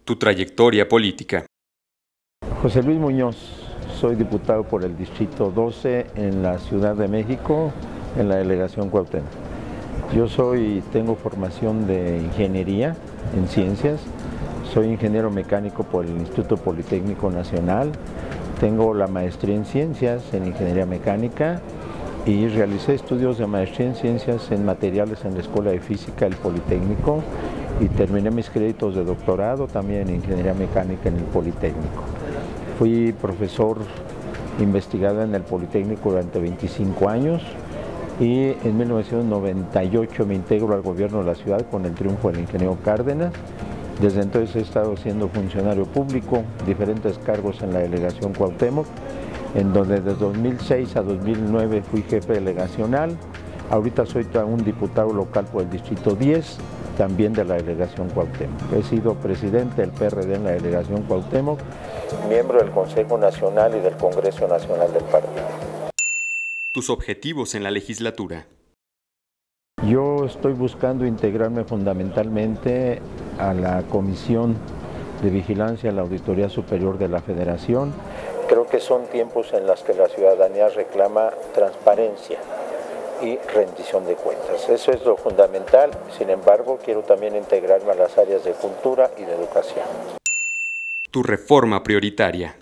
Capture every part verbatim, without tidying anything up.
Tu trayectoria política. José Luis Muñoz, soy diputado por el Distrito doce en la Ciudad de México, en la delegación Cuauhtémoc. Yo soy, tengo formación de ingeniería en ciencias, soy ingeniero mecánico por el Instituto Politécnico Nacional, tengo la maestría en ciencias en ingeniería mecánica y realicé estudios de maestría en ciencias en materiales en la Escuela de Física del Politécnico y terminé mis créditos de doctorado también en ingeniería mecánica en el Politécnico. Fui profesor investigador en el Politécnico durante veinticinco años y en mil novecientos noventa y ocho me integro al gobierno de la ciudad con el triunfo del ingeniero Cárdenas. Desde entonces he estado siendo funcionario público, diferentes cargos en la delegación Cuauhtémoc, en donde desde dos mil seis a dos mil nueve fui jefe delegacional. Ahorita soy un diputado local por el Distrito diez, también de la delegación Cuauhtémoc. He sido presidente del P R D en la delegación Cuauhtémoc, miembro del Consejo Nacional y del Congreso Nacional del Partido. Tus objetivos en la legislatura. Yo estoy buscando integrarme fundamentalmente a la Comisión de Vigilancia de la Auditoría Superior de la Federación. Creo que son tiempos en los que la ciudadanía reclama transparencia y rendición de cuentas. Eso es lo fundamental. Sin embargo, quiero también integrarme a las áreas de cultura y de educación. Tu reforma prioritaria.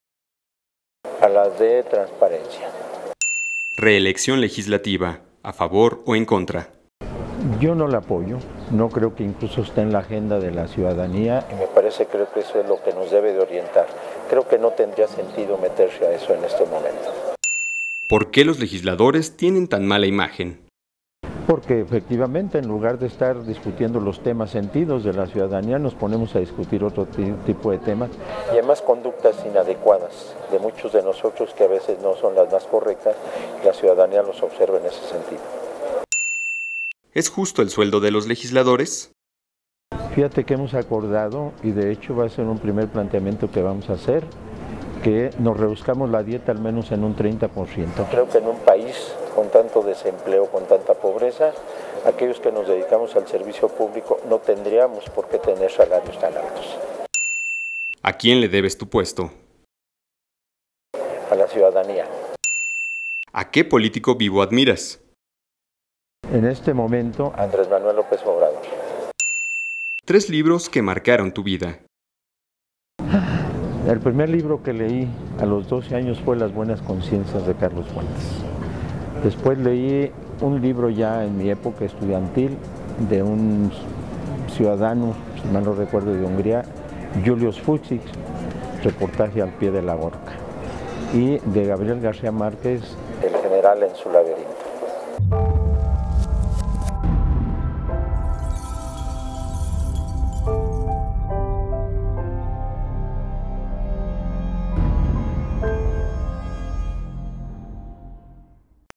A las de transparencia. Reelección legislativa. ¿A favor o en contra? Yo no la apoyo. No creo que incluso esté en la agenda de la ciudadanía y me parece creo que eso es lo que nos debe de orientar. Creo que no tendría sentido meterse a eso en este momento. ¿Por qué los legisladores tienen tan mala imagen? Porque efectivamente en lugar de estar discutiendo los temas sentidos de la ciudadanía nos ponemos a discutir otro tipo de temas y además conductas inadecuadas de muchos de nosotros que a veces no son las más correctas y la ciudadanía los observa en ese sentido. ¿Es justo el sueldo de los legisladores? Fíjate que hemos acordado y de hecho va a ser un primer planteamiento que vamos a hacer, que nos reduzcamos la dieta al menos en un treinta por ciento. Creo que en un país con tanto desempleo, con tanta pobreza, aquellos que nos dedicamos al servicio público no tendríamos por qué tener salarios tan altos. ¿A quién le debes tu puesto? A la ciudadanía. ¿A qué político vivo admiras? En este momento, Andrés Manuel López Obrador. Tres libros que marcaron tu vida. El primer libro que leí a los doce años fue Las buenas conciencias de Carlos Fuentes. Después leí un libro ya en mi época estudiantil de un ciudadano, si mal no recuerdo, de Hungría, Julius Fuchs, Reportaje al pie de la horca. Y de Gabriel García Márquez, El general en su laberinto.